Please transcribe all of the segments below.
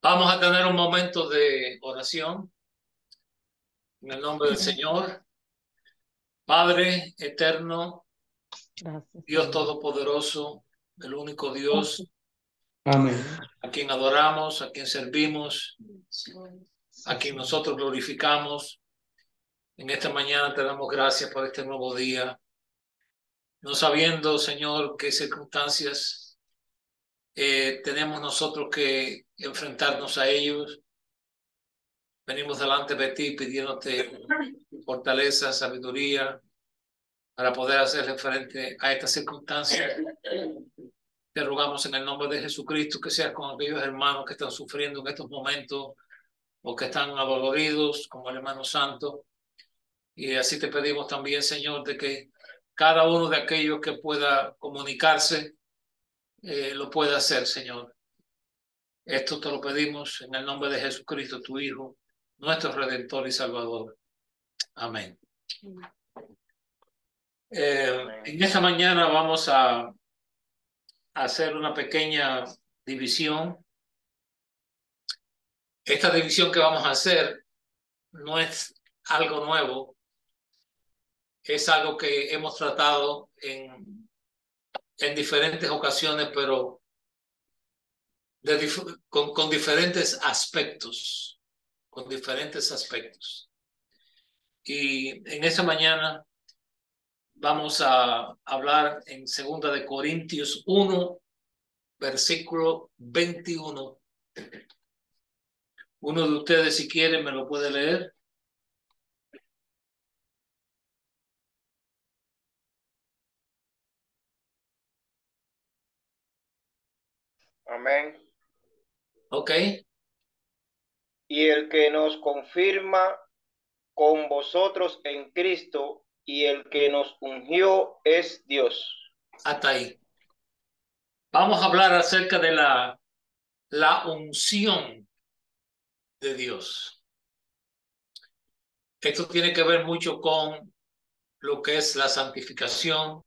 Vamos a tener un momento de oración en el nombre del Señor. Padre eterno, Gracias, Dios Señor. todopoderoso, el único Dios Amén. a quien adoramos, a quien servimos, a quien nosotros glorificamos. En esta mañana te damos gracias por este nuevo día, no sabiendo, Señor, qué circunstancias tenemos nosotros que enfrentarnos a ellos. Venimos delante de ti pidiéndote fortaleza, sabiduría para poder hacerle frente a estas circunstancias. Te rogamos en el nombre de Jesucristo que seas con aquellos hermanos que están sufriendo en estos momentos o que están adoloridos, como el hermano santo. Y así te pedimos también, Señor, de que cada uno de aquellos que pueda comunicarse lo pueda hacer, Señor. Esto te lo pedimos en el nombre de Jesucristo, tu Hijo, nuestro Redentor y Salvador. Amén. En esta mañana vamos a hacer una pequeña división. Esta división que vamos a hacer no es algo nuevo, es algo que hemos tratado en diferentes ocasiones, pero con diferentes aspectos, con diferentes aspectos. Y en esta mañana vamos a hablar en 2 Corintios 1, versículo 21. Uno de ustedes, si quiere, me lo puede leer. Amén. Ok. Y el que nos confirma con vosotros en Cristo y el que nos ungió es Dios. Hasta ahí. Vamos a hablar acerca de la unción de Dios. Esto tiene que ver mucho con lo que es la santificación,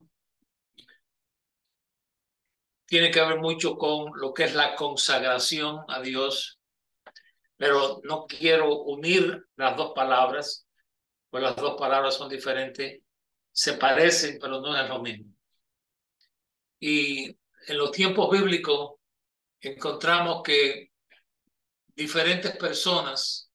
tiene que ver mucho con lo que es la consagración a Dios, pero no quiero unir las dos palabras, pues las dos palabras son diferentes, se parecen, pero no es lo mismo. Y en los tiempos bíblicos encontramos que diferentes personas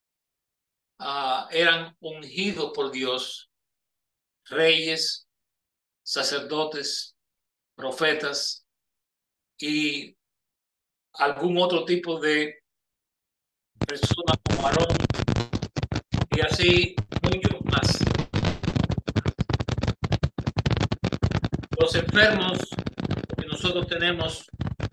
eran ungidos por Dios, reyes, sacerdotes, profetas y algún otro tipo de persona como Aarón y así muchos más. Los enfermos que nosotros tenemos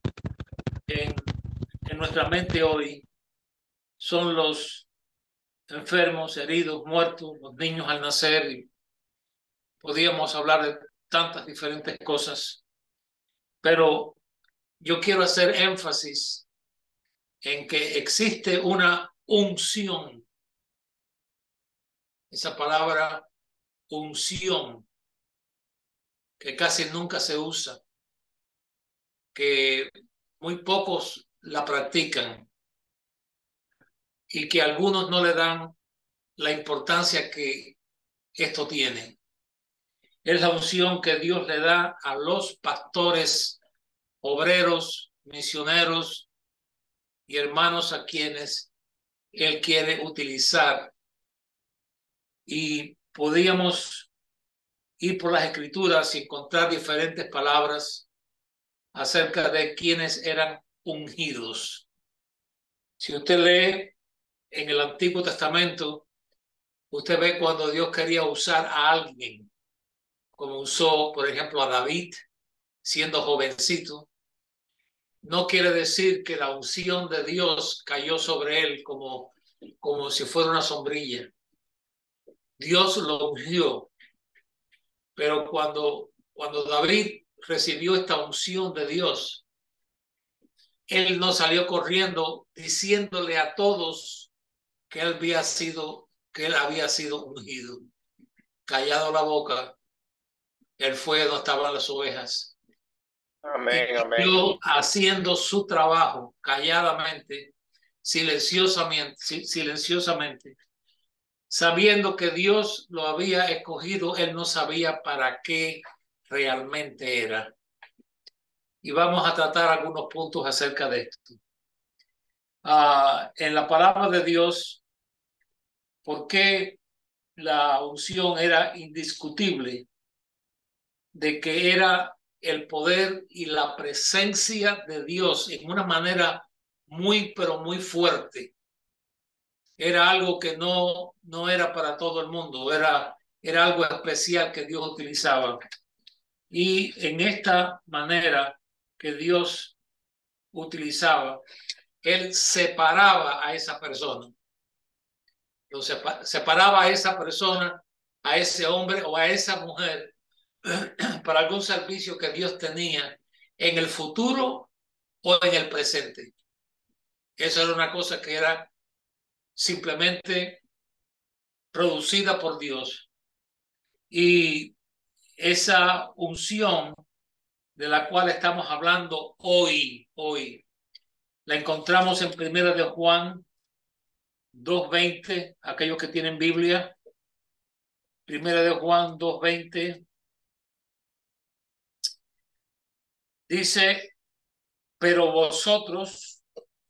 en nuestra mente hoy son los enfermos, heridos, muertos, los niños al nacer. Y podíamos hablar de tantas diferentes cosas, pero yo quiero hacer énfasis en que existe una unción. Esa palabra unción, que casi nunca se usa, que muy pocos la practican y que algunos no le dan la importancia que esto tiene. Es la unción que Dios le da a los pastores, obreros, misioneros y hermanos a quienes Él quiere utilizar. Y podíamos ir por las escrituras y encontrar diferentes palabras acerca de quienes eran ungidos. Si usted lee en el Antiguo Testamento, usted ve cuando Dios quería usar a alguien, como usó, por ejemplo, a David, siendo jovencito. No quiere decir que la unción de Dios cayó sobre él como si fuera una sombrilla. Dios lo ungió, pero cuando David recibió esta unción de Dios, él no salió corriendo diciéndole a todos que él había sido ungido. Callado la boca, él fue donde estaban las ovejas. Amén, Y amén. yo haciendo su trabajo calladamente, silenciosamente, sabiendo que Dios lo había escogido. Él no sabía para qué realmente era. Y vamos a tratar algunos puntos acerca de esto. En la palabra de Dios, ¿por qué la unción era indiscutible? De que era el poder y la presencia de Dios en una manera muy, pero muy fuerte. Era algo que no era para todo el mundo, era algo especial que Dios utilizaba. Y en esta manera que Dios utilizaba, Él separaba a esa persona. Separaba a esa persona, a ese hombre o a esa mujer para algún servicio que Dios tenía en el futuro o en el presente. Eso era una cosa que era simplemente producida por Dios. Y esa unción de la cual estamos hablando hoy, la encontramos en Primera de Juan 2:20, aquellos que tienen Biblia. Primera de Juan 2:20 dice: pero vosotros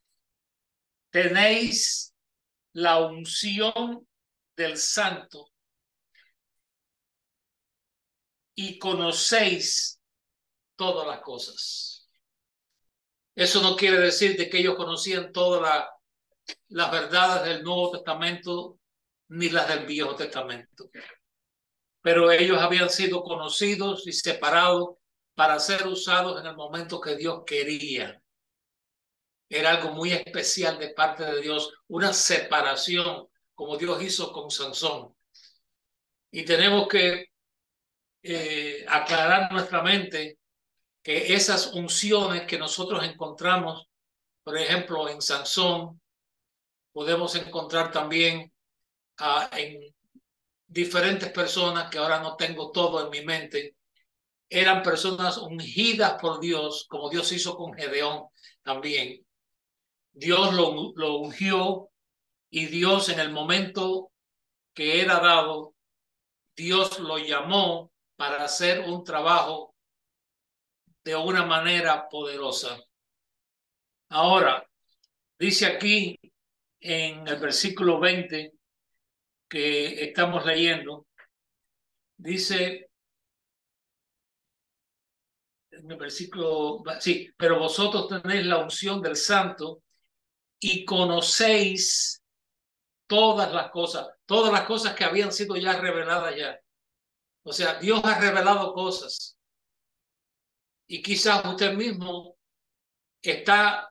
tenéis la unción del Santo y conocéis todas las cosas. Eso no quiere decir de que ellos conocían todas las verdades del Nuevo Testamento ni las del Viejo Testamento, pero ellos habían sido conocidos y separados para ser usados en el momento que Dios quería. Era algo muy especial de parte de Dios, una separación como Dios hizo con Sansón. Y tenemos que aclarar nuestra mente que esas unciones que nosotros encontramos, por ejemplo, en Sansón, podemos encontrar también en diferentes personas, que ahora no tengo todo en mi mente, eran personas ungidas por Dios, como Dios hizo con Gedeón también. Dios lo ungió, y Dios, en el momento que era dado, Dios lo llamó para hacer un trabajo de una manera poderosa. Ahora, dice aquí en el versículo 20 que estamos leyendo, dice en el versículo, sí, pero vosotros tenéis la unción del Santo y conocéis todas las cosas que habían sido ya reveladas ya. O sea, Dios ha revelado cosas, y quizás usted mismo está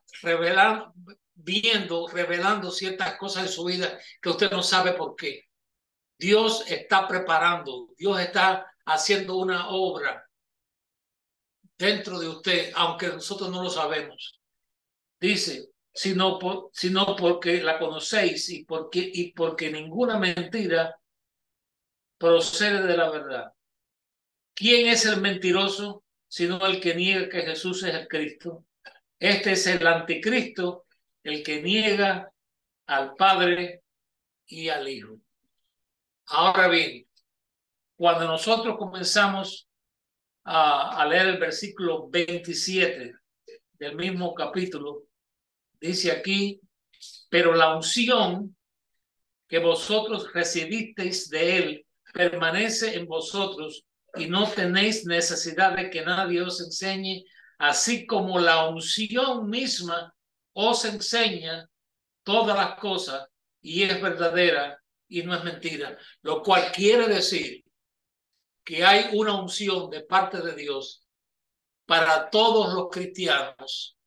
revelando ciertas cosas de su vida que usted no sabe por qué. Dios está preparando, Dios está haciendo una obra dentro de usted, aunque nosotros no lo sabemos. Dice, sino porque la conocéis, y porque ninguna mentira procede de la verdad. ¿Quién es el mentiroso sino el que niega que Jesús es el Cristo? Este es el anticristo, el que niega al Padre y al Hijo. Ahora bien, cuando nosotros comenzamos a leer el versículo 27 del mismo capítulo, dice aquí: pero la unción que vosotros recibisteis de él permanece en vosotros, y no tenéis necesidad de que nadie os enseñe, así como la unción misma os enseña todas las cosas, y es verdadera y no es mentira. Lo cual quiere decir que hay una unción de parte de Dios para todos los cristianos,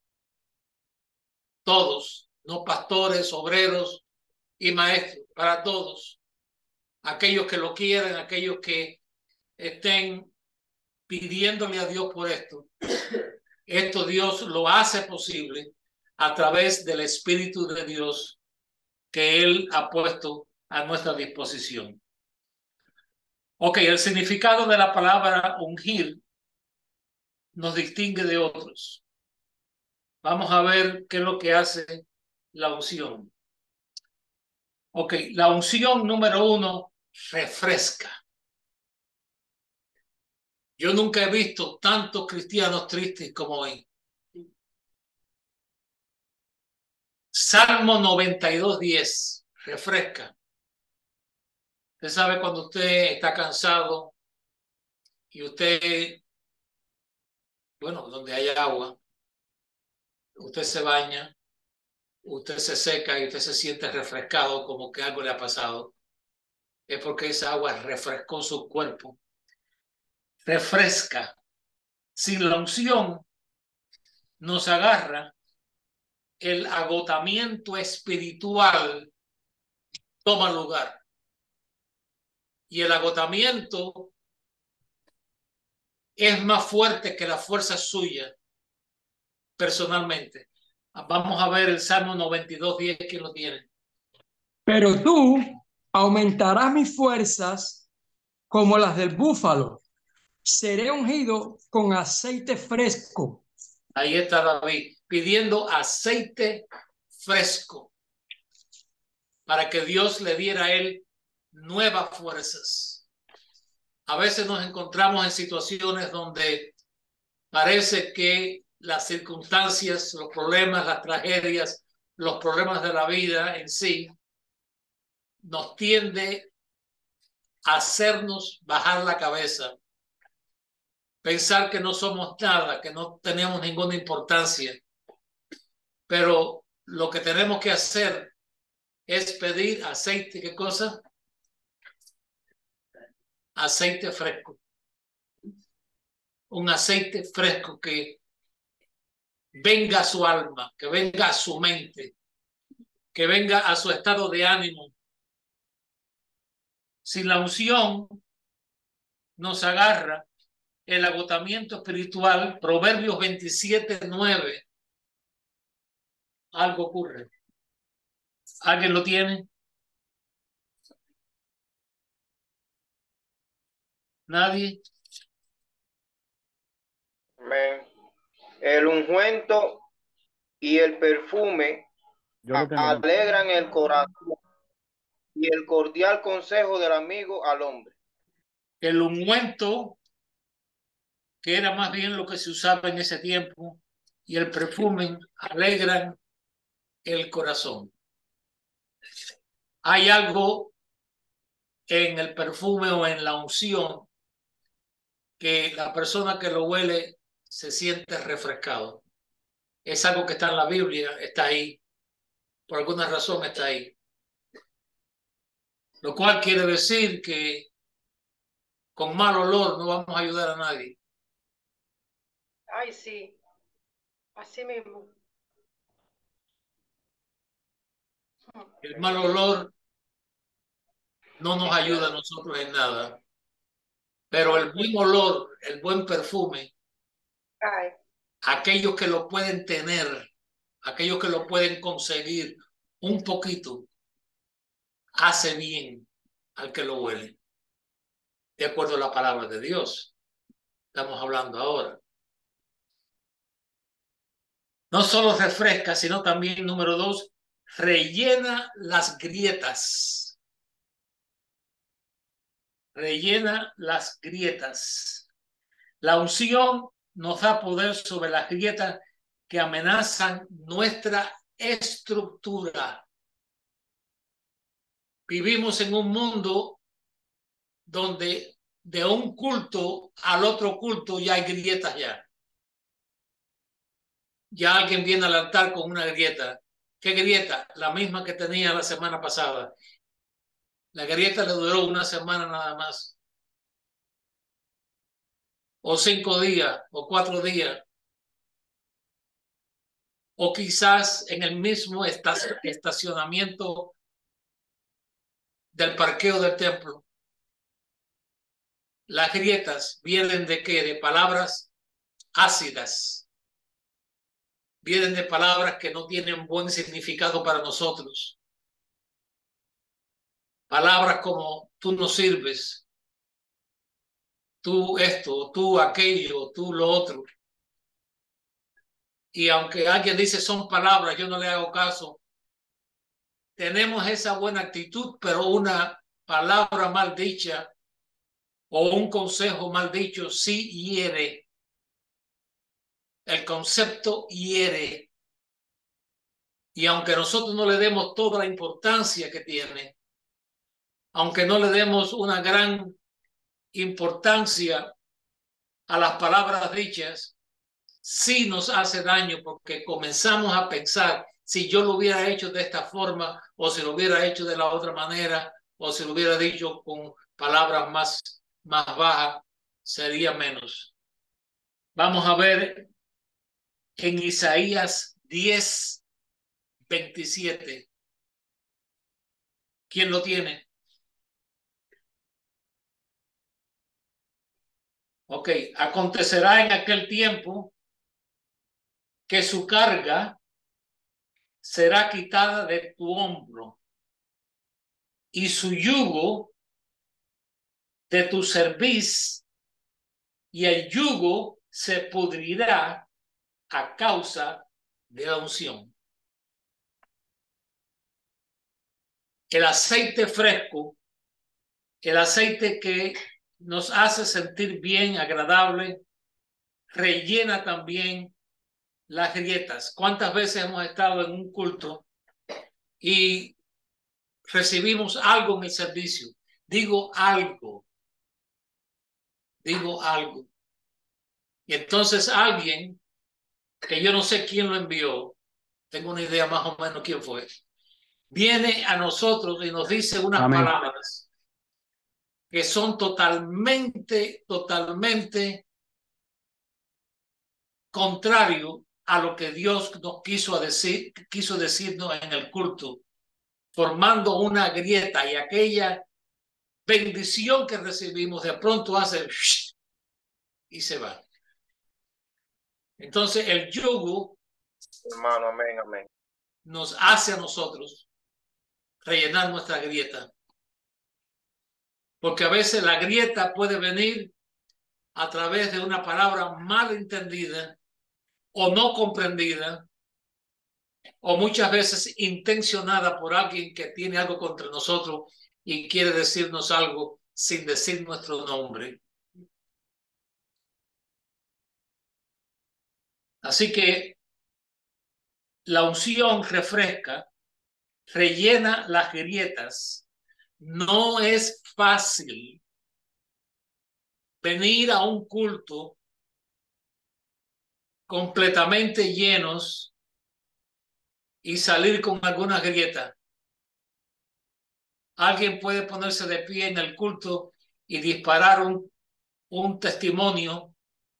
todos, no pastores, obreros y maestros, para todos, aquellos que lo quieren, aquellos que estén pidiéndole a Dios por esto. Esto Dios lo hace posible a través del Espíritu de Dios que Él ha puesto a nuestra disposición. Ok, el significado de la palabra ungir nos distingue de otros. Vamos a ver qué es lo que hace la unción. Ok, la unción número 1 refresca. Yo nunca he visto tantos cristianos tristes como hoy. Salmo 92:10, refresca. Usted sabe cuando usted está cansado y usted, bueno, donde hay agua, usted se baña, usted se seca y usted se siente refrescado como que algo le ha pasado. Es porque esa agua refrescó su cuerpo. Refresca. Sin la unción nos agarra, el agotamiento espiritual toma lugar. Y el agotamiento es más fuerte que la fuerza suya personalmente. Vamos a ver el Salmo 92:10, que lo tiene. Pero tú aumentarás mis fuerzas como las del búfalo. Seré ungido con aceite fresco. Ahí está David pidiendo aceite fresco para que Dios le diera a él nuevas fuerzas. A veces nos encontramos en situaciones donde parece que las circunstancias, los problemas, las tragedias, los problemas de la vida en sí, nos tiende a hacernos bajar la cabeza, pensar que no somos nada, que no tenemos ninguna importancia. Pero lo que tenemos que hacer es pedir aceite. ¿Qué cosa? Aceite fresco. Un aceite fresco que venga a su alma, que venga a su mente, que venga a su estado de ánimo. Sin la unción nos agarra el agotamiento espiritual. Proverbios 27:9. Algo ocurre. ¿Alguien lo tiene? ¿Nadie? Amén. El ungüento y el perfume alegran el corazón y el cordial consejo del amigo al hombre. El ungüento, que era más bien lo que se usaba en ese tiempo, y el perfume alegran el corazón. Hay algo en el perfume o en la unción que la persona que lo huele se siente refrescado. Es algo que está en la Biblia, está ahí, por alguna razón está ahí. Lo cual quiere decir que con mal olor no vamos a ayudar a nadie. Ay, sí, así mismo. El mal olor no nos ayuda a nosotros en nada. Pero el buen olor, el buen perfume, Ay, aquellos que lo pueden tener, aquellos que lo pueden conseguir un poquito, hace bien al que lo huele. De acuerdo a la palabra de Dios. Estamos hablando ahora. No solo refresca, sino también, número 2, rellena las grietas. Rellena las grietas. La unción nos da poder sobre las grietas que amenazan nuestra estructura. Vivimos en un mundo donde de un culto al otro culto ya hay grietas ya. Ya alguien viene al altar con una grieta. ¿Qué grieta? La misma que tenía la semana pasada. La grieta le duró una semana nada más. O 5 días, o 4 días. O quizás en el mismo estacionamiento del parqueo del templo. Las grietas vienen de qué? De palabras ácidas. Vienen de palabras que no tienen buen significado para nosotros. Palabras como tú no sirves, tú esto, tú aquello, tú lo otro. Y aunque alguien dice son palabras, yo no le hago caso, tenemos esa buena actitud, pero una palabra mal dicha o un consejo mal dicho sí hiere. El concepto hiere. Y aunque nosotros no le demos toda la importancia que tiene, aunque no le demos una gran importancia a las palabras dichas, sí nos hace daño porque comenzamos a pensar si yo lo hubiera hecho de esta forma o si lo hubiera hecho de la otra manera o si lo hubiera dicho con palabras más bajas, sería menos. Vamos a ver en Isaías 10:27. ¿Quién lo tiene? Ok, acontecerá en aquel tiempo que su carga será quitada de tu hombro y su yugo de tu cerviz, y el yugo se pudrirá a causa de la unción. El aceite fresco, el aceite que nos hace sentir bien, agradable, rellena también las grietas. ¿Cuántas veces hemos estado en un culto y recibimos algo en el servicio? Digo algo. Y entonces alguien, que yo no sé quién lo envió, tengo una idea más o menos quién fue, viene a nosotros y nos dice unas palabras que son totalmente contrario a lo que Dios nos quiso decirnos en el culto, formando una grieta, y aquella bendición que recibimos de pronto hace y se va. Entonces el yugo, hermano, amén, amén, nos hace a nosotros rellenar nuestra grieta, porque a veces la grieta puede venir a través de una palabra mal entendida o no comprendida, o muchas veces intencionada por alguien que tiene algo contra nosotros y quiere decirnos algo sin decir nuestro nombre. Así que la unción refresca, rellena las grietas. No es fácil venir a un culto completamente llenos y salir con algunas grietas. Alguien puede ponerse de pie en el culto y disparar un testimonio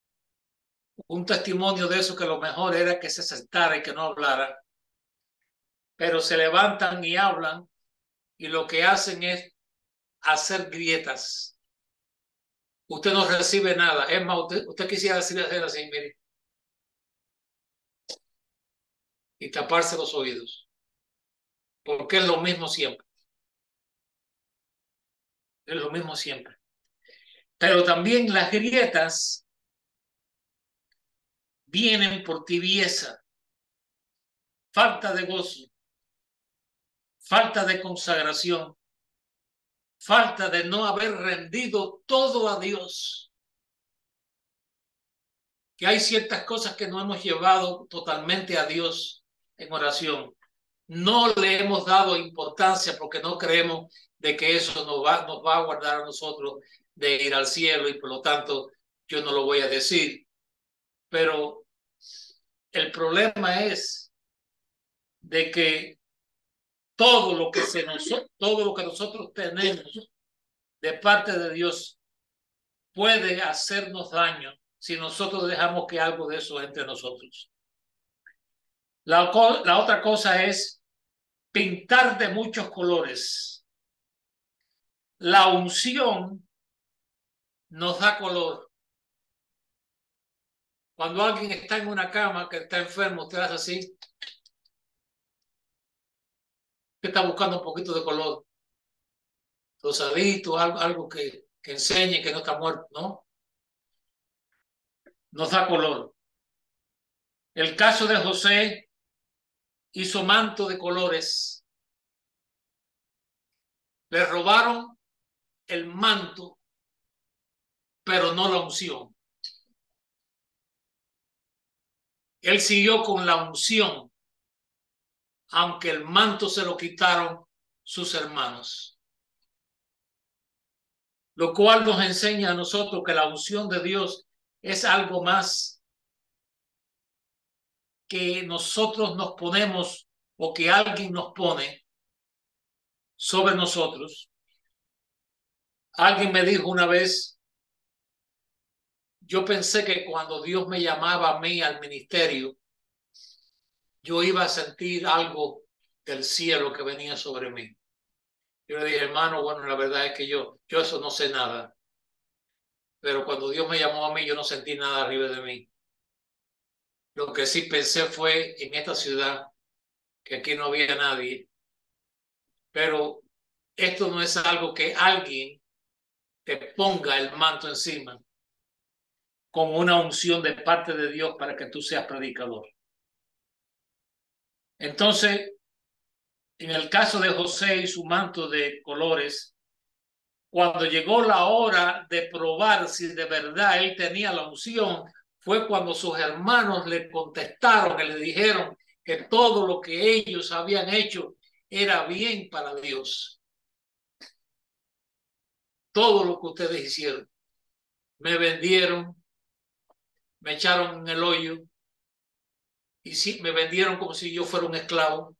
de eso, que lo mejor era que se sentara y que no hablara, pero se levantan y hablan, y lo que hacen es hacer grietas. Usted no recibe nada. Es más, usted quisiera hacer así, mire, y taparse los oídos, porque es lo mismo siempre. Es lo mismo siempre. Pero también las grietas vienen por tibieza, falta de gozo, falta de consagración, falta de no haber rendido todo a Dios. Que hay ciertas cosas que no hemos llevado totalmente a Dios en oración. No le hemos dado importancia porque no creemos de que eso nos va a guardar a nosotros de ir al cielo, y por lo tanto yo no lo voy a decir. Pero el problema es de que todo lo que nosotros tenemos de parte de Dios puede hacernos daño si nosotros dejamos que algo de eso entre nosotros. La otra cosa es pintar de muchos colores. La unción nos da color. Cuando alguien está en una cama, que está enfermo, usted hace así, que está buscando un poquito de color, rosadito, algo que enseñe que no está muerto, ¿no? Nos da color. El caso de José hizo manto de colores Le robaron el manto, pero no la unción. Él siguió con la unción, aunque el manto se lo quitaron sus hermanos. Lo cual nos enseña a nosotros que la unción de Dios es algo más que nosotros nos ponemos o que alguien nos pone sobre nosotros. Alguien me dijo una vez, yo pensé que cuando Dios me llamaba a mí al ministerio, yo iba a sentir algo del cielo que venía sobre mí. Yo le dije, hermano, bueno, la verdad es que yo eso no sé nada. Pero cuando Dios me llamó a mí, yo no sentí nada arriba de mí. Lo que sí pensé fue en esta ciudad, que aquí no había nadie. Pero esto no es algo que alguien te ponga el manto encima con una unción de parte de Dios para que tú seas predicador. Entonces, en el caso de José y su manto de colores, cuando llegó la hora de probar si de verdad él tenía la unción, fue cuando sus hermanos le contestaron y le dijeron que todo lo que ellos habían hecho era bien para Dios. Todo lo que ustedes hicieron. Me vendieron, me echaron en el hoyo y sí, me vendieron como si yo fuera un esclavo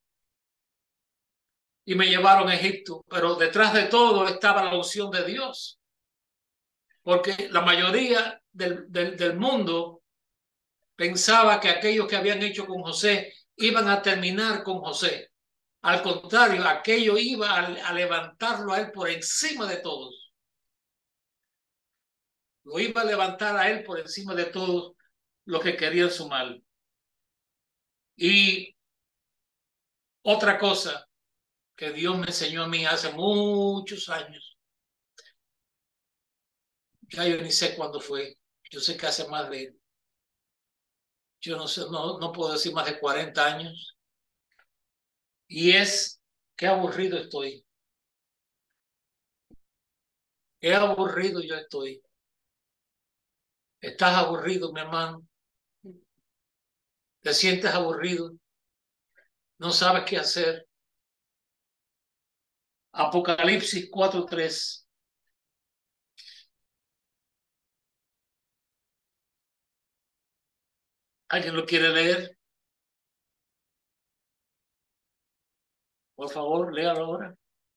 y me llevaron a Egipto, pero detrás de todo estaba la unción de Dios, porque la mayoría del mundo pensaba que aquellos que habían hecho con José iban a terminar con José. Al contrario, aquello iba a levantarlo a él por encima de todos. Lo iba a levantar a él por encima de todos los que querían su mal. Y otra cosa que Dios me enseñó a mí hace muchos años, ya yo ni sé cuándo fue, yo sé que hace más de, yo no sé, no puedo decir más de 40 años, y es qué aburrido estoy. Qué aburrido yo estoy. ¿Estás aburrido, mi hermano? ¿Te sientes aburrido? ¿No sabes qué hacer? Apocalipsis 4:3. ¿Alguien lo quiere leer? Por favor, léalo ahora.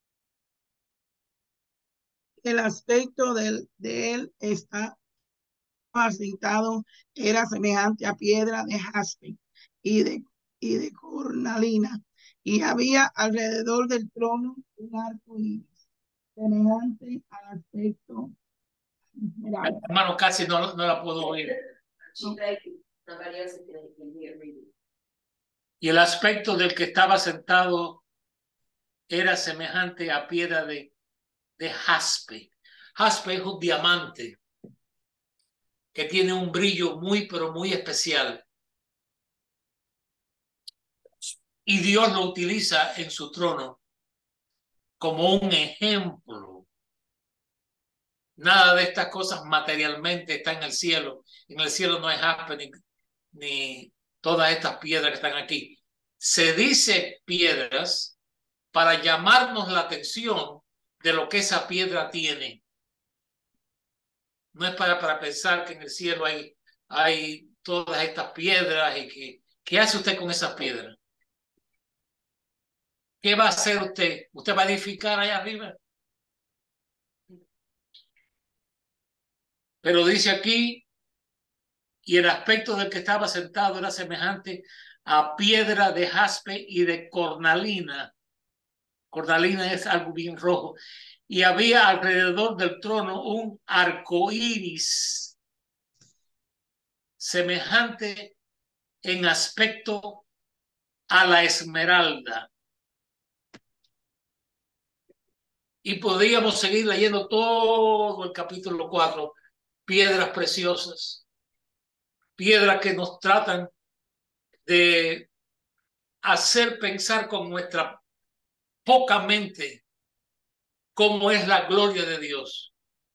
El aspecto de él está sentado, era semejante a piedra de jaspe y de cornalina, y había alrededor del trono un arco iris, semejante al aspecto esmeralda. Hermano, casi no la puedo oír. No. Y el aspecto del que estaba sentado era semejante a piedra de jaspe. Jaspe es un diamante que tiene un brillo muy, pero muy especial. Y Dios lo utiliza en su trono como un ejemplo. Nada de estas cosas materialmente está en el cielo. En el cielo no hay jaspe ni todas estas piedras que están aquí. Se dice piedras para llamarnos la atención de lo que esa piedra tiene. No es para pensar que en el cielo hay todas estas piedras y que ¿qué hace usted con esas piedras? ¿Qué va a hacer usted? ¿Usted va a edificar allá arriba? Pero dice aquí, y el aspecto del que estaba sentado era semejante a piedra de jaspe y de cornalina. Cornalina es algo bien rojo. Y había alrededor del trono un arco iris semejante en aspecto a la esmeralda. Y podríamos seguir leyendo todo el capítulo 4, piedras preciosas, piedras que nos tratan de hacer pensar con nuestra poca mente cómo es la gloria de Dios.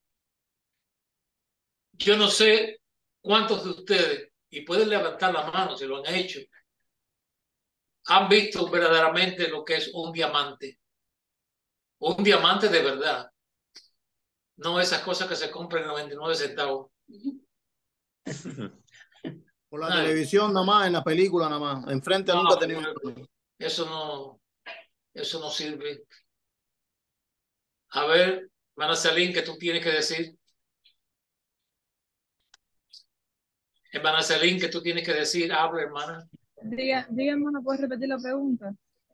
Yo no sé cuántos de ustedes, y pueden levantar la mano si lo han hecho, han visto verdaderamente lo que es un diamante. Un diamante de verdad. No esas cosas que se compran en 99 centavos. Por la televisión nada más, en la película nada más. Enfrente nunca he tenido. Eso no sirve. A ver, hermana Celine, ¿qué tú tienes que decir? Hermana Celine, ¿qué tú tienes que decir? Habla, hermana. Diga, hermano, ¿puedes repetir la pregunta?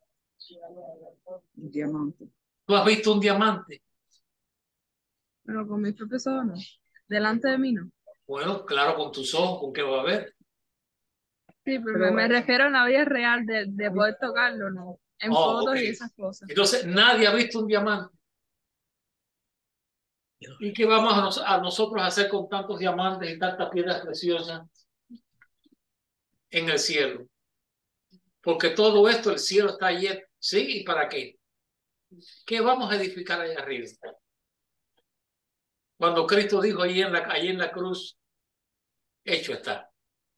Un diamante. ¿Tú has visto un diamante? Pero con mis propios ojos no. Delante de mí no. Bueno, claro, con tus ojos, ¿con qué va a ver? Sí, pero me refiero a la vida real de poder tocarlo, ¿no? En fotos Okay. y esas cosas. Entonces, nadie ha visto un diamante. ¿Y qué vamos a nosotros a hacer con tantos diamantes y tantas piedras preciosas en el cielo? Porque todo esto, el cielo está lleno. ¿Sí? ¿Y para qué? ¿Qué vamos a edificar allá arriba? Cuando Cristo dijo allí en la cruz, hecho está.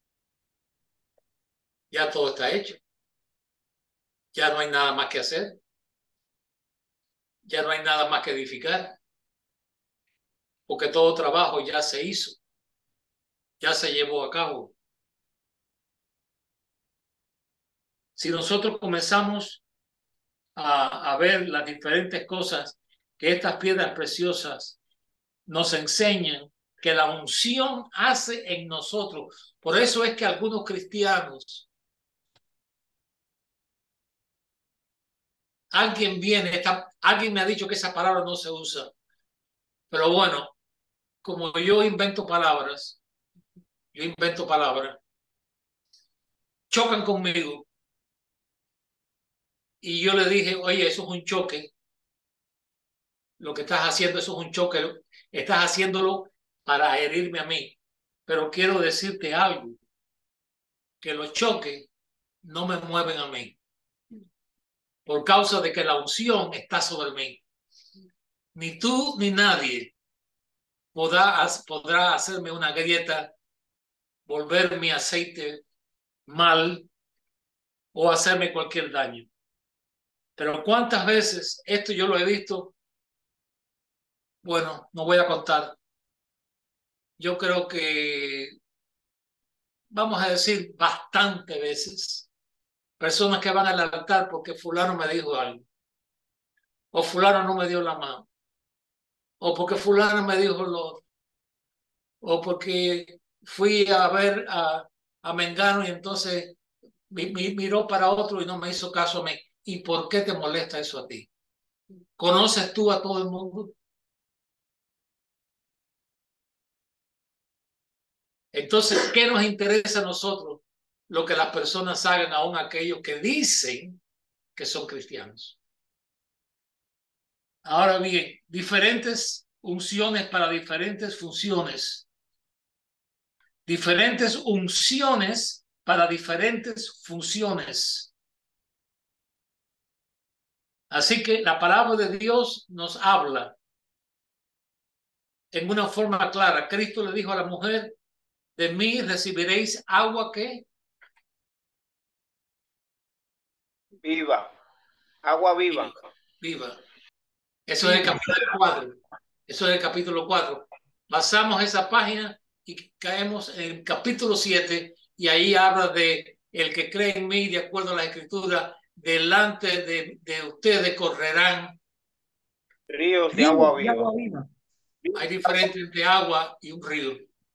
Ya todo está hecho. Ya no hay nada más que hacer. Ya no hay nada más que edificar. Porque todo trabajo ya se hizo. Ya se llevó a cabo. Si nosotros comenzamos a ver las diferentes cosas que estas piedras preciosas nos enseñan, que la unción hace en nosotros. Por eso es que algunos cristianos, alguien me ha dicho que esa palabra no se usa, pero bueno, como yo invento palabras, chocan conmigo y yo le dije, oye, eso es un choque, lo que estás haciendo, eso es un choque, estás haciéndolo para herirme a mí, pero quiero decirte algo, que los choques no me mueven a mí, por causa de que la unción está sobre mí. Ni tú ni nadie podrá hacerme una grieta, volver mi aceite mal o hacerme cualquier daño. Pero ¿cuántas veces esto yo lo he visto? Bueno, no voy a contar. Yo creo que, vamos a decir, bastante veces. Personas que van al altar porque fulano me dijo algo. O fulano no me dio la mano. O porque fulano me dijo lo otro. O porque fui a ver a Mengano y entonces miró para otro y no me hizo caso a mí. ¿Y por qué te molesta eso a ti? ¿Conoces tú a todo el mundo? Entonces, ¿qué nos interesa a nosotros? Lo que las personas hagan, aún aquellos que dicen que son cristianos. Ahora bien, diferentes unciones para diferentes funciones. Diferentes unciones para diferentes funciones. Así que la palabra de Dios nos habla en una forma clara. Cristo le dijo a la mujer, de mí recibiréis agua que viva, agua viva. Viva. Eso es el capítulo 4. Eso es el capítulo 4. Pasamos esa página y caemos en el capítulo 7 y ahí habla de el que cree en mí de acuerdo a la escritura, delante de ustedes correrán ríos de agua viva. Hay diferencia entre agua y un río.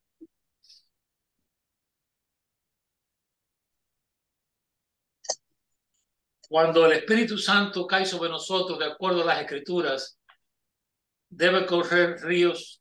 Cuando el Espíritu Santo cae sobre nosotros, de acuerdo a las Escrituras, debe correr ríos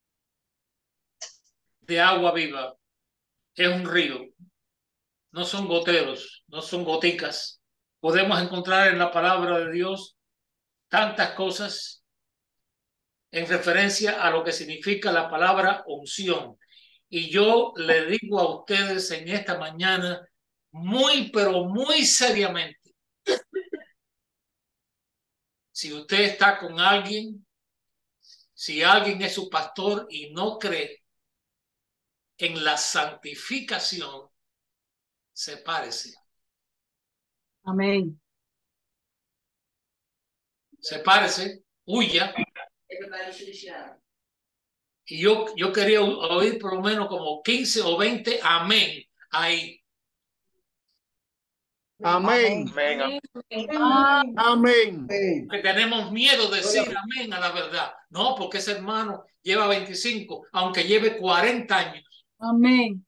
de agua viva. Es un río. No son goteros, no son goticas. Podemos encontrar en la palabra de Dios tantas cosas en referencia a lo que significa la palabra unción. Y yo le digo a ustedes en esta mañana, muy, pero muy seriamente, Si usted está con alguien, si alguien es su pastor y no cree en la santificación, sepárese. Amén. Sepárese, huya. Y yo quería oír por lo menos como 15 o 20 amén ahí. Amén. Amén. Amén. Que tenemos miedo de decir amén a la verdad. No, porque ese hermano lleva 25, aunque lleve 40 años. Amén.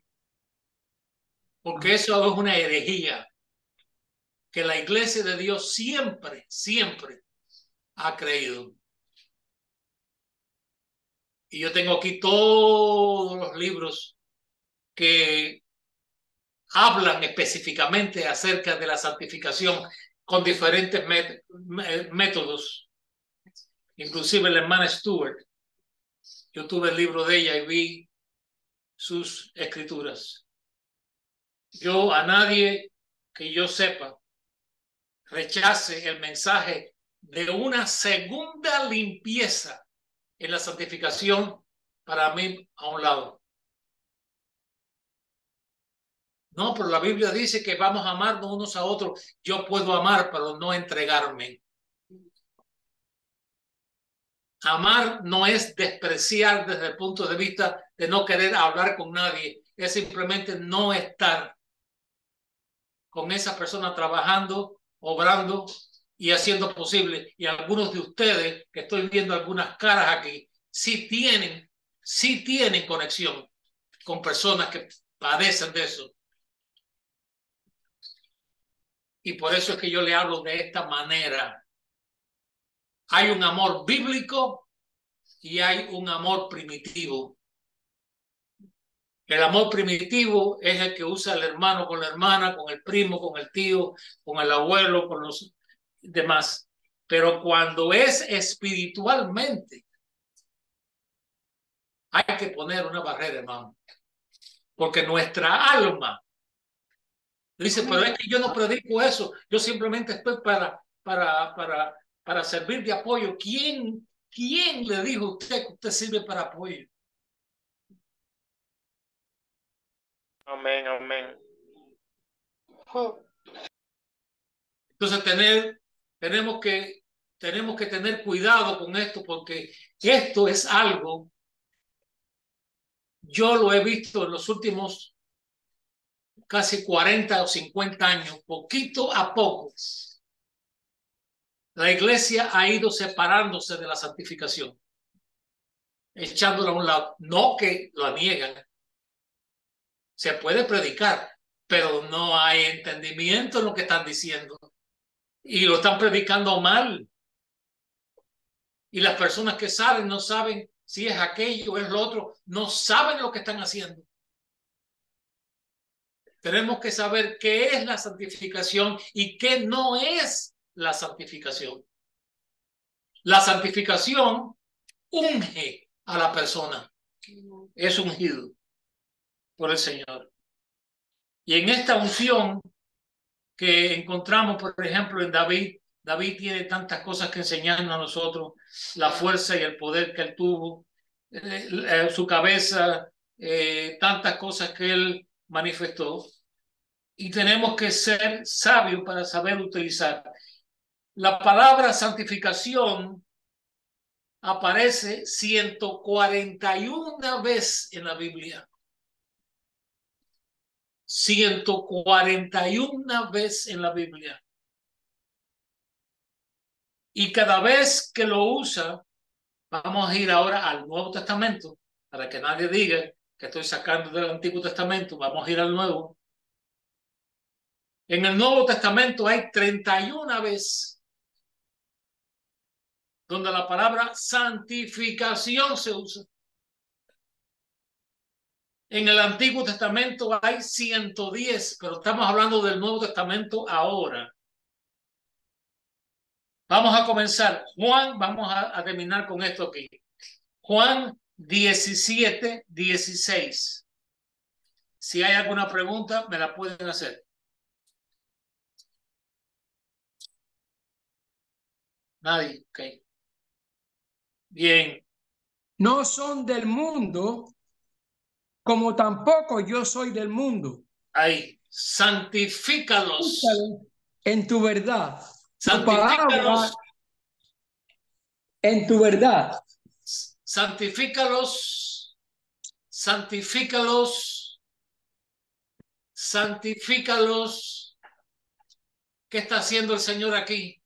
Porque eso es una herejía que la iglesia de Dios siempre, siempre ha creído. Y yo tengo aquí todos los libros que hablan específicamente acerca de la santificación con diferentes métodos. Inclusive la hermana Stewart. Yo tuve el libro de ella y vi sus escrituras. Yo a nadie que yo sepa rechace el mensaje de una segunda limpieza en la santificación, para mí a un lado. No, pero la Biblia dice que vamos a amarnos unos a otros. Yo puedo amar, pero no entregarme. Amar no es despreciar desde el punto de vista de no querer hablar con nadie. Es simplemente no estar con esa persona trabajando, obrando y haciendo posible. Y algunos de ustedes, que estoy viendo algunas caras aquí, sí tienen conexión con personas que padecen de eso. Y por eso es que yo le hablo de esta manera. Hay un amor bíblico y hay un amor primitivo. El amor primitivo es el que usa el hermano con la hermana, con el primo, con el tío, con el abuelo, con los demás. Pero cuando es espiritualmente, hay que poner una barrera, hermano. Porque nuestra alma dice, pero es que yo no predico eso, yo simplemente estoy para servir de apoyo. ¿Quién le dijo a usted que usted sirve para apoyo? Amén, amén. Entonces tenemos que tener cuidado con esto, porque esto es algo, yo lo he visto en los últimos casi 40 o 50 años, poquito a poco. La iglesia ha ido separándose de la santificación, echándola a un lado. No que lo niegan. Se puede predicar, pero no hay entendimiento en lo que están diciendo. Y lo están predicando mal. Y las personas que saben no saben si es aquello o es lo otro. No saben lo que están haciendo. Tenemos que saber qué es la santificación y qué no es la santificación. La santificación unge a la persona. Es ungido por el Señor. Y en esta unción que encontramos, por ejemplo, en David, David tiene tantas cosas que enseñarnos a nosotros, la fuerza y el poder que él tuvo, su cabeza, tantas cosas que él manifestó. Y tenemos que ser sabios para saber utilizar. La palabra santificación aparece 141 veces en la Biblia. 141 veces en la Biblia. Y cada vez que lo usa, vamos a ir ahora al Nuevo Testamento, para que nadie diga que estoy sacando del Antiguo Testamento, vamos a ir al Nuevo. En el Nuevo Testamento hay 31 veces donde la palabra santificación se usa. En el Antiguo Testamento hay 110, pero estamos hablando del Nuevo Testamento ahora. Vamos a comenzar. Juan, vamos a terminar con esto aquí. Juan 17, 16. Si hay alguna pregunta, me la pueden hacer. Nadie. Ok. Bien. No son del mundo, como tampoco yo soy del mundo. Ahí. Santifícalos. En tu verdad. Tu palabra Santifícalos. en tu verdad. Santifícalos. Santifícalos. Santifícalos. ¿Qué está haciendo el Señor aquí?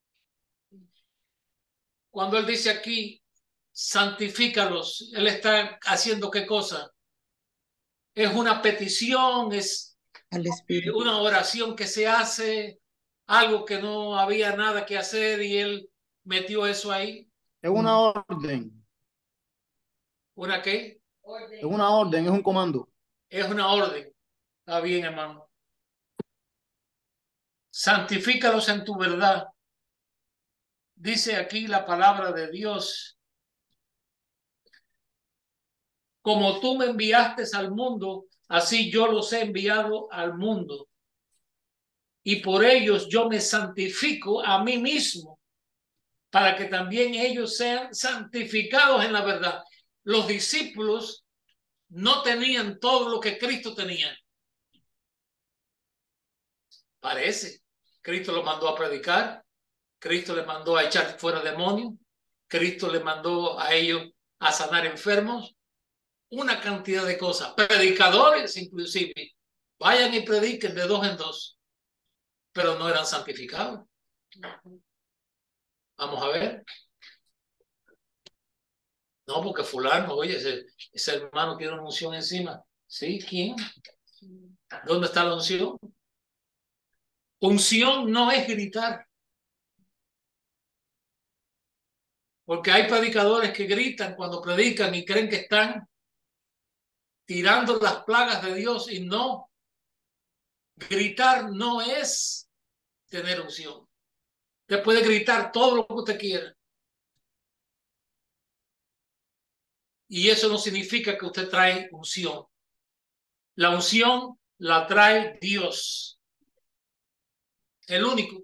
Cuando Él dice aquí, santifícalos, Él está haciendo ¿qué cosa? Es una petición, es Al Espíritu. una oración que se hace, algo que no había nada que hacer y Él metió eso ahí. Es una orden. ¿Una qué? Es una orden, es un comando. Es una orden. Está bien, hermano. Santifícalos en tu verdad. Dice aquí la palabra de Dios. Como tú me enviaste al mundo, así yo los he enviado al mundo. Y por ellos yo me santifico a mí mismo, para que también ellos sean santificados en la verdad. Los discípulos no tenían todo lo que Cristo tenía. Parece. Cristo los mandó a predicar. Cristo les mandó a echar fuera demonios. Cristo les mandó a ellos a sanar enfermos. Una cantidad de cosas. Predicadores inclusive. Vayan y prediquen de 2 en 2. Pero no eran santificados. Vamos a ver. No, porque fulano, oye, ese hermano tiene una unción encima. ¿Sí? ¿Quién? ¿Dónde está la unción? Unción no es gritar. Porque hay predicadores que gritan cuando predican y creen que están tirando las plagas de Dios y no. Gritar no es tener unción. Usted puede gritar todo lo que usted quiera. Y eso no significa que usted trae unción. La unción la trae Dios. El único.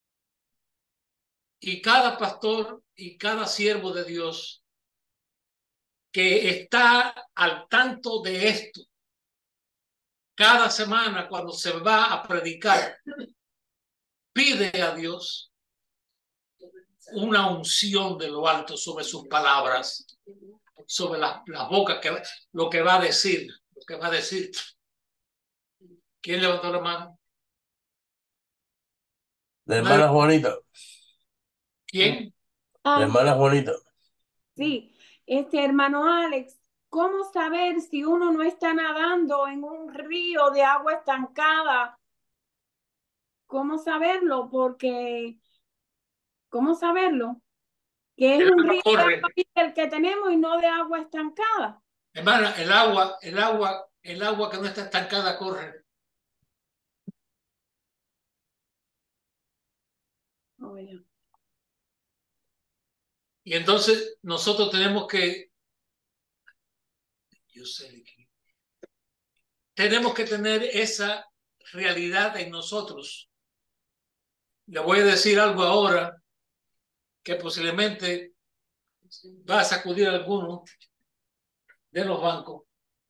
Y cada pastor y cada siervo de Dios que está al tanto de esto, cada semana cuando se va a predicar, pide a Dios una unción de lo alto sobre sus palabras, sobre las bocas, lo que va a decir, lo que va a decir. ¿Quién levantó la mano? La hermana Juanita. ¿Quién? La hermana Juanita. Sí, hermano Alex, ¿cómo saber si uno no está nadando en un río de agua estancada? ¿Cómo saberlo? Porque, ¿cómo saberlo? Que es un río de agua el que tenemos y no de agua estancada. Hermana, el agua que no está estancada corre. Oh, yeah. Y entonces nosotros tenemos que, tenemos que tener esa realidad en nosotros. Le voy a decir algo ahora que posiblemente va a sacudir a alguno de los bancos.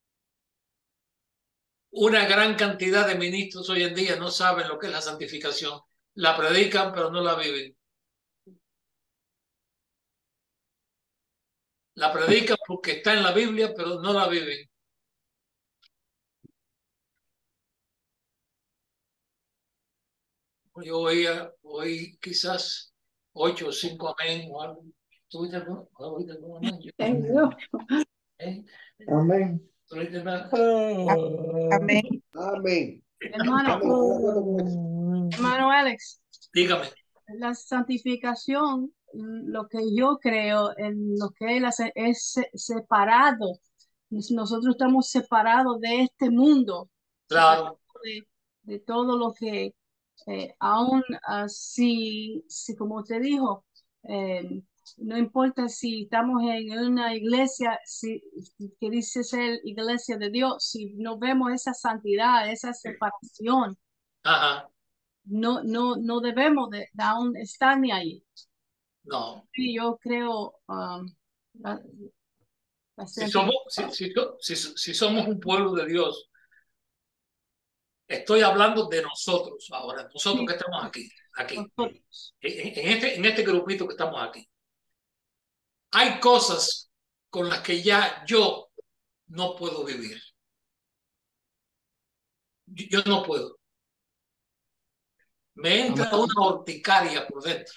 Una gran cantidad de ministros hoy en día no saben lo que es la santificación. La predican, pero no la viven. La predican porque está en la Biblia, pero no la viven. Yo oí quizás 8 o 5 amén o algo. ¿Tuviste alguno? Amén. ¿Tuviste nada? Amén. Amén. Hermano Alex, Dígame. la santificación, lo que yo creo en lo que él hace es separado. Nosotros estamos separados de este mundo, Claro. de todo lo que aún así, como usted dijo, no importa si estamos en una iglesia que dice ser iglesia de Dios, si no vemos esa santidad, esa separación, Ajá. no debemos de aún estar ni ahí. No. Sí, yo creo Si somos un pueblo de Dios, estoy hablando de nosotros ahora, nosotros que estamos aquí, en este grupito que estamos aquí. Hay cosas con las que ya yo no puedo vivir. Yo no puedo. Me entra una urticaria por dentro.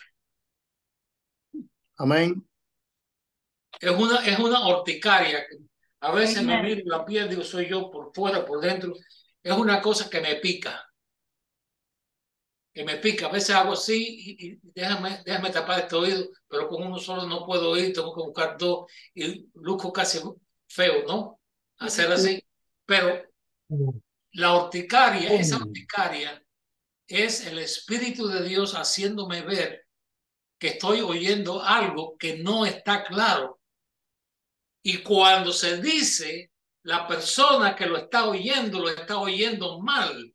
Amén. Es una urticaria. A veces me miro la piel, digo, soy yo por fuera, por dentro. Es una cosa que me pica. Que me pica. A veces hago así y déjame tapar este oído, pero con uno solo no puedo oír, tengo que buscar dos y luzco casi feo, ¿no? Hacer así. Pero la urticaria, esa urticaria es el Espíritu de Dios haciéndome ver que estoy oyendo algo que no está claro. Y cuando se dice, la persona que lo está oyendo mal.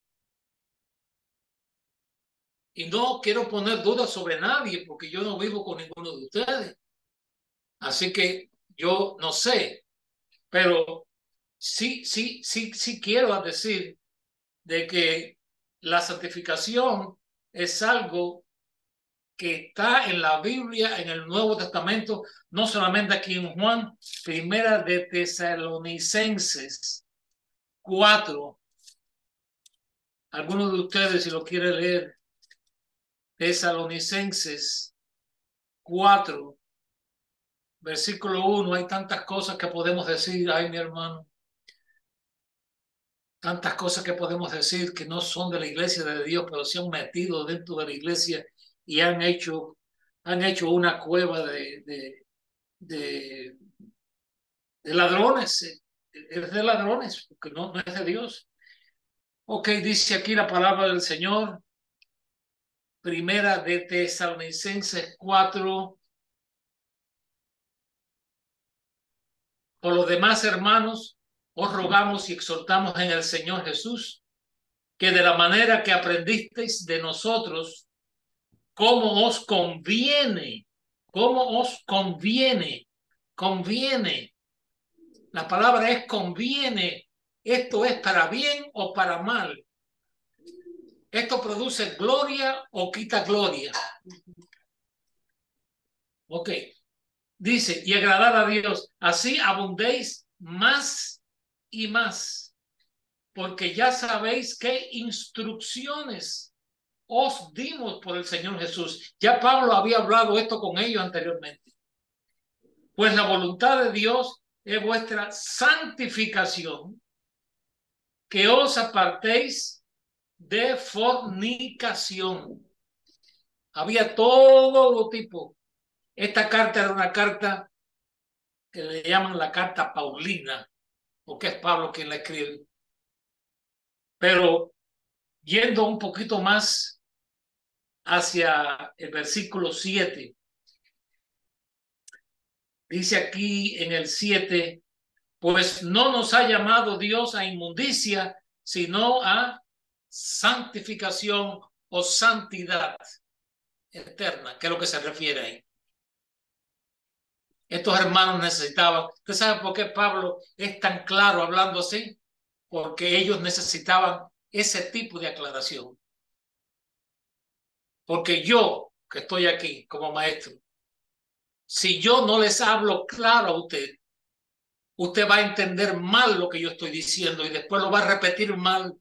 Y no quiero poner dudas sobre nadie porque yo no vivo con ninguno de ustedes. Así que yo no sé, pero sí quiero decir de que la santificación es algo que está en la Biblia, en el Nuevo Testamento, no solamente aquí en Juan, Primera de Tesalonicenses 4. Algunos de ustedes, si lo quiere leer, Tesalonicenses 4, versículo 1, hay tantas cosas que podemos decir, ay mi hermano, tantas cosas que podemos decir que no son de la iglesia de Dios, pero se han metido dentro de la iglesia y han hecho una cueva de ladrones, es de ladrones, porque no es de Dios. Ok, dice aquí la palabra del Señor, Primera de Tesalonicenses 4. Por los demás, hermanos, os rogamos y exhortamos en el Señor Jesús, que de la manera que aprendisteis de nosotros, cómo os conviene, conviene. La palabra es conviene. Esto es para bien o para mal. Esto produce gloria o quita gloria. Ok. Dice, y agradar a Dios. Así abundéis más y más. Porque ya sabéis qué instrucciones os dimos por el Señor Jesús. Ya Pablo había hablado esto con ellos anteriormente. Pues la voluntad de Dios es vuestra santificación, que os apartéis de fornicación. Había todo tipo. Esta carta era una carta que le llaman la carta Paulina, porque es Pablo quien la escribe. Pero yendo un poquito más hacia el versículo 7, dice aquí en el 7, pues no nos ha llamado Dios a inmundicia, sino a santificación o santidad eterna, que es lo que se refiere ahí. Estos hermanos necesitaban, ¿usted sabe por qué Pablo es tan claro hablando así? Porque ellos necesitaban ese tipo de aclaración. Porque yo, que estoy aquí como maestro, si yo no les hablo claro a usted, usted va a entender mal lo que yo estoy diciendo y después lo va a repetir mal.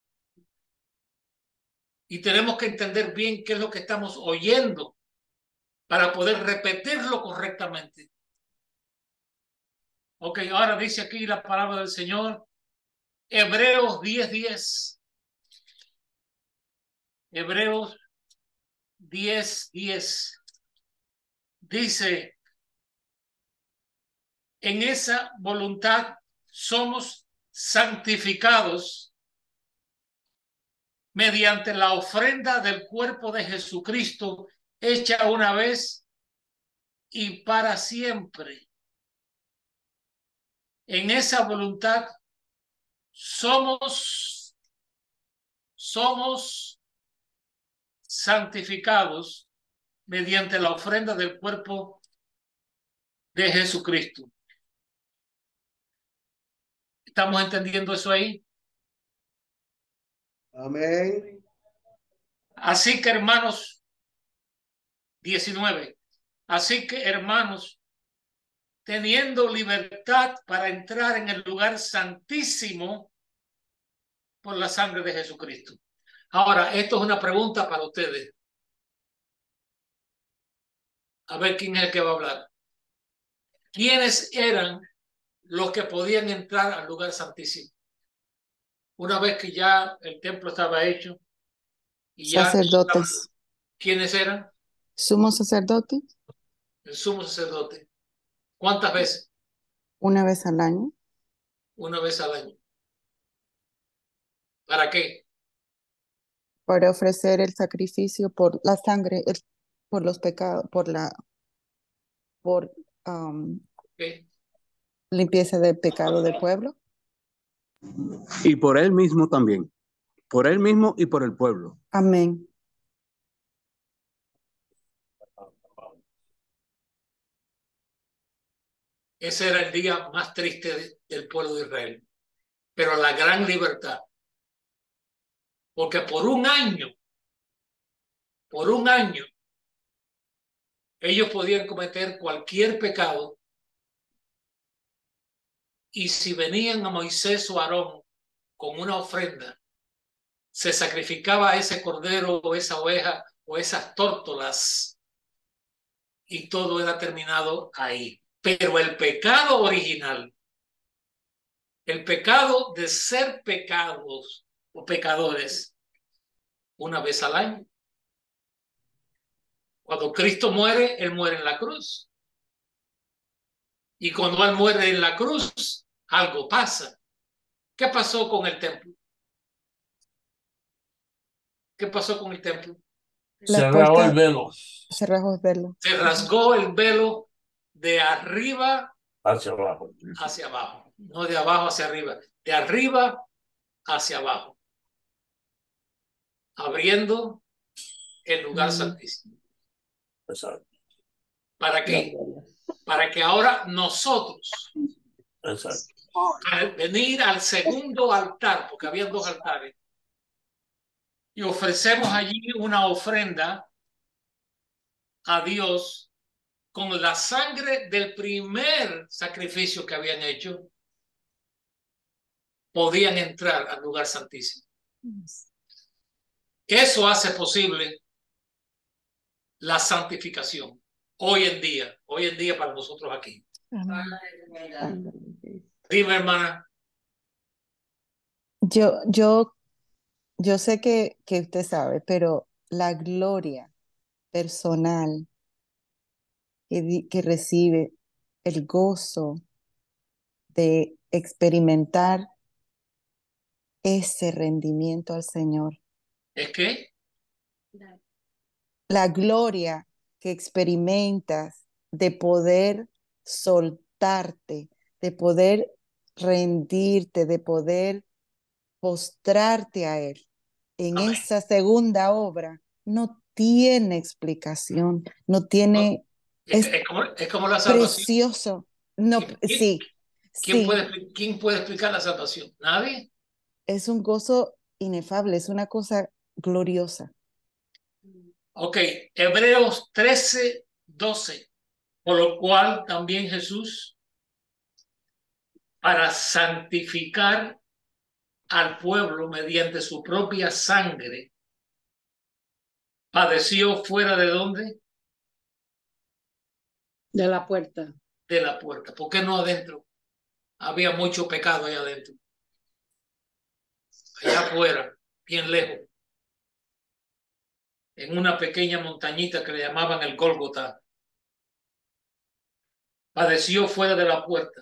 Y tenemos que entender bien qué es lo que estamos oyendo para poder repetirlo correctamente. Ok, ahora dice aquí la palabra del Señor, Hebreos 10:10. Hebreos 10:10. Dice, en esa voluntad somos santificados mediante la ofrenda del cuerpo de Jesucristo, hecha una vez y para siempre. En esa voluntad somos santificados mediante la ofrenda del cuerpo de Jesucristo. ¿Estamos entendiendo eso ahí? Amén. Así que, hermanos, 19. Así que, hermanos, teniendo libertad para entrar en el lugar santísimo por la sangre de Jesucristo. Ahora, esto es una pregunta para ustedes. A ver quién es el que va a hablar. ¿Quiénes eran los que podían entrar al lugar santísimo? Una vez que ya el templo estaba hecho y ya Sacerdotes. ¿quiénes eran? Sumo sacerdote, El sumo sacerdote. ¿Cuántas veces? una vez al año. Una vez al año. ¿Para qué? Para ofrecer el sacrificio por la sangre, por los pecados, por ¿Qué? limpieza del pecado del pueblo. Y por él mismo también. Por él mismo y por el pueblo. Amén. Ese era el día más triste del pueblo de Israel. Pero la gran libertad. Porque por un año, ellos podían cometer cualquier pecado. Y si venían a Moisés o Aarón con una ofrenda, se sacrificaba ese cordero o esa oveja o esas tórtolas y todo era terminado ahí. Pero el pecado original, el pecado de ser pecados o pecadores, una vez al año. Cuando Cristo muere, Él muere en la cruz. Y cuando Él muere en la cruz, algo pasa. ¿Qué pasó con el templo? ¿Qué pasó con el templo? Se rasgó el velo. Se rasgó el velo. Se rasgó el velo de arriba hacia abajo. Hacia abajo. No de abajo hacia arriba. De arriba hacia abajo. Abriendo el lugar santísimo. Exacto. ¿Para qué? Para que ahora nosotros, exacto, al venir al segundo altar, porque habían dos altares, y ofrecemos allí una ofrenda a Dios con la sangre del primer sacrificio que habían hecho, podían entrar al lugar santísimo. Eso hace posible la santificación hoy en día para nosotros aquí. Dime, hermana. Yo sé que usted sabe, pero la gloria personal que recibe, el gozo de experimentar ese rendimiento al Señor. ¿Es qué? La gloria que experimentas de poder soltarte, de poder rendirte, de poder postrarte a Él en Amén. esa segunda obra, no tiene explicación, no tiene... Es como la salvación. Precioso. No, sí. ¿Quién puede explicar la salvación? ¿Nadie? Es un gozo inefable, es una cosa gloriosa. Ok, Hebreos 13:12. Por lo cual también Jesús, para santificar al pueblo mediante su propia sangre, padeció fuera de ¿dónde? De la puerta. De la puerta. ¿Por qué no adentro? Había mucho pecado allá adentro. Allá afuera, bien lejos. En una pequeña montañita que le llamaban el Gólgota. Padeció fuera de la puerta.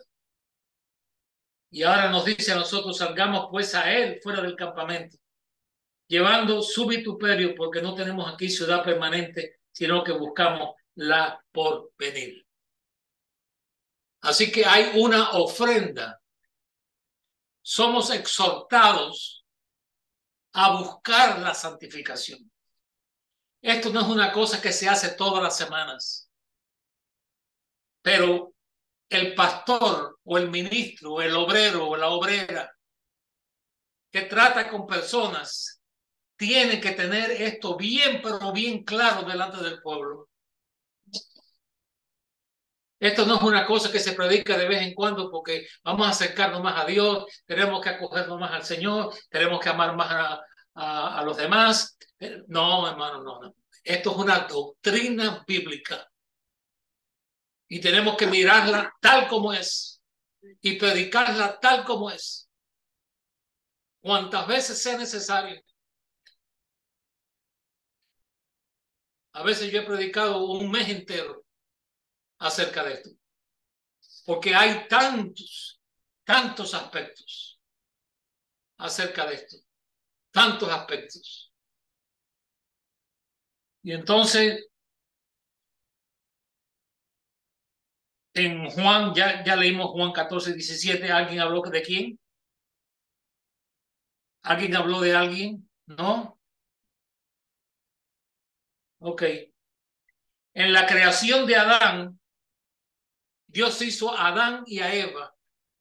Y ahora nos dice a nosotros, salgamos pues a él fuera del campamento, llevando su vituperio, porque no tenemos aquí ciudad permanente, sino que buscamos la por venir. Así que hay una ofrenda. Somos exhortados a buscar la santificación. Esto no es una cosa que se hace todas las semanas, pero el pastor o el ministro, o el obrero o la obrera que trata con personas tiene que tener esto bien, pero bien claro delante del pueblo. Esto no es una cosa que se predica de vez en cuando porque vamos a acercarnos más a Dios, tenemos que acogernos más al Señor, tenemos que amar más a los demás. No, hermano, no. Esto es una doctrina bíblica y tenemos que mirarla tal como es y predicarla tal como es, cuantas veces sea necesario. A veces yo he predicado un mes entero acerca de esto, porque hay tantos aspectos acerca de esto, tantos aspectos. Y entonces, en Juan, ya leímos Juan 14:17, ¿alguien habló de quién? ¿Alguien habló de alguien? ¿No? Ok. En la creación de Adán, Dios hizo a Adán y a Eva.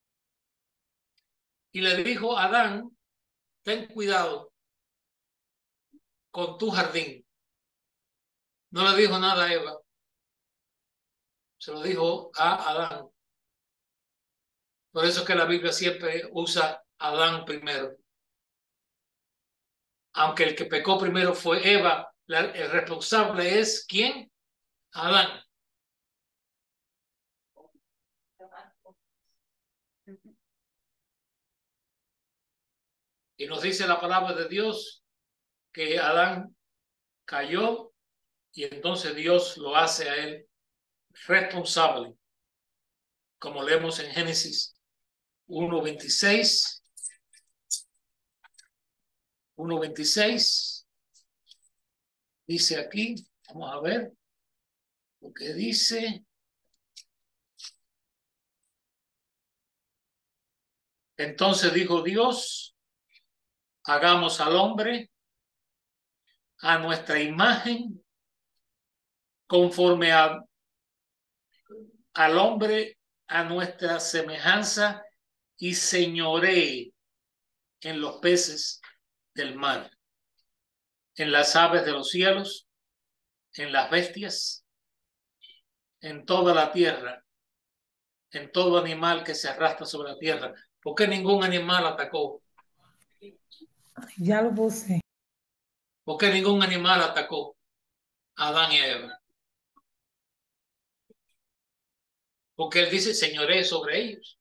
Y le dijo a Adán, ten cuidado con tu jardín. No le dijo nada a Eva. Se lo dijo a Adán. Por eso es que la Biblia siempre usa a Adán primero. Aunque el que pecó primero fue Eva, el responsable es ¿quién? Adán. Y nos dice la palabra de Dios que Adán cayó y entonces Dios lo hace a él responsable, como leemos en Génesis 1:26. 1:26 dice aquí, vamos a ver lo que dice. Entonces dijo Dios, hagamos al hombre a nuestra imagen, conforme al hombre a nuestra semejanza, y señoree en los peces del mar, en las aves de los cielos, en las bestias, en toda la tierra, en todo animal que se arrastra sobre la tierra. ¿Por qué ningún animal atacó? Ya lo puse. ¿Por qué ningún animal atacó a Adán y a Eva? Porque él dice señoree sobre ellos.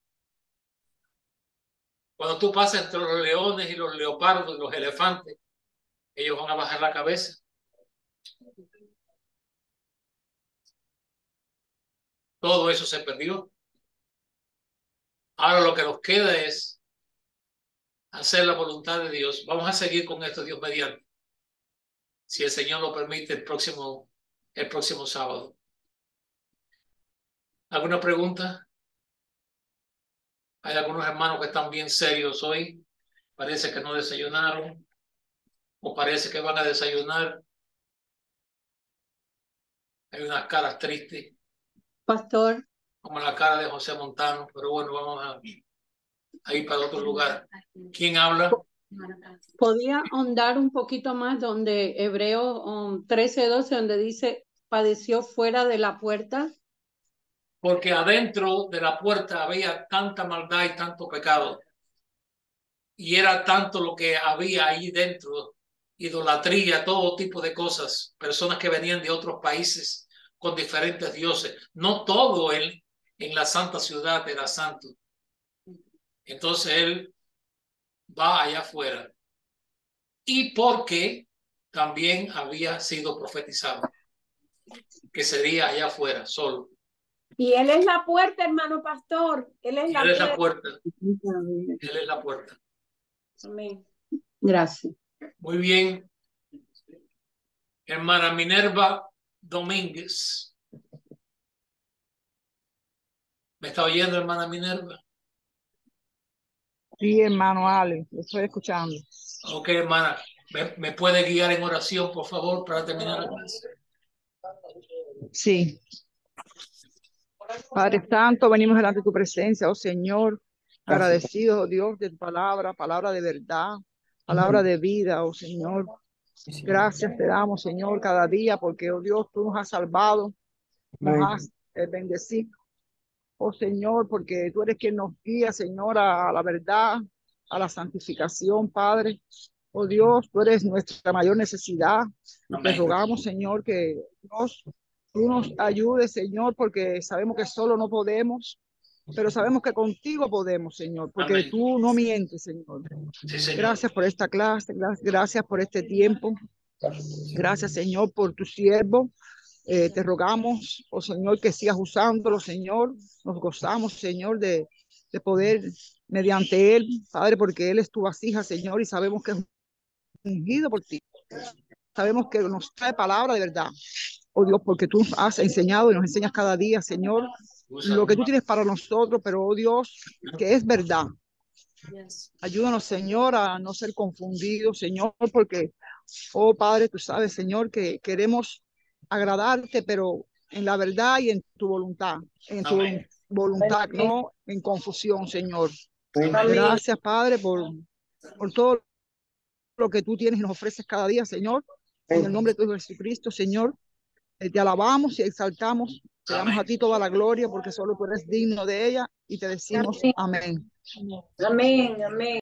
Cuando tú pasas entre los leones y los leopardos y los elefantes, ellos van a bajar la cabeza. Todo eso se perdió. Ahora lo que nos queda es hacer la voluntad de Dios. Vamos a seguir con esto, Dios mediante, si el Señor lo permite, el próximo sábado. ¿Alguna pregunta? Hay algunos hermanos que están bien serios hoy. Parece que no desayunaron o parece que van a desayunar. Hay unas caras tristes. Pastor. Como la cara de José Montano, pero bueno, vamos a ir para otro lugar. ¿Quién habla? ¿Podía ahondar un poquito más donde Hebreos 13:12, donde dice, padeció fuera de la puerta? Porque adentro de la puerta había tanta maldad y tanto pecado. Y era tanto lo que había ahí dentro, idolatría, todo tipo de cosas, personas que venían de otros países con diferentes dioses. No todo en la santa ciudad era santo. Entonces él va allá afuera. Y porque también había sido profetizado que sería allá afuera, solo. Y él es la puerta, hermano pastor. Él es la puerta. Él es la puerta. Amén. Gracias. Muy bien. Hermana Minerva Domínguez. ¿Me está oyendo, hermana Minerva? Sí, hermano Ale, lo estoy escuchando. Ok, hermana. me puede guiar en oración, por favor, para terminar la clase? Sí. Padre Santo, venimos delante de tu presencia, oh Señor, agradecidos, oh Dios, de tu palabra, palabra de verdad, palabra de vida, oh Señor. Gracias te damos, Señor, cada día, porque, oh Dios, tú nos has salvado, nos has bendecido, oh Señor, porque tú eres quien nos guía, Señor, a la verdad, a la santificación, Padre. Oh Dios, tú eres nuestra mayor necesidad. Te rogamos, Señor, que Dios, tú nos ayudes, Señor, porque sabemos que solo no podemos, pero sabemos que contigo podemos, Señor, porque Amén. tú no mientes, Señor. Sí, Señor. Gracias por esta clase, gracias por este tiempo. Gracias, Señor, por tu siervo. Te rogamos, oh Señor, que sigas usándolo, Señor. Nos gozamos, Señor, de poder mediante él, Padre, porque él es tu vasija, Señor, y sabemos que es ungido por ti. Sabemos que nos trae palabra de verdad, oh Dios, porque tú has enseñado y nos enseñas cada día, Señor, lo que tú tienes para nosotros, pero, oh Dios, que es verdad. Ayúdanos, Señor, a no ser confundidos, Señor, porque, oh Padre, tú sabes, Señor, que queremos agradarte, pero en la verdad y en tu voluntad, voluntad, no en confusión, Señor. Gracias, Padre, por todo lo que tú tienes y nos ofreces cada día, Señor. En el nombre de tu Hijo Jesucristo, Señor, te alabamos y exaltamos. Te damos a ti toda la gloria porque solo tú eres digno de ella y te decimos amén. Amén, amén.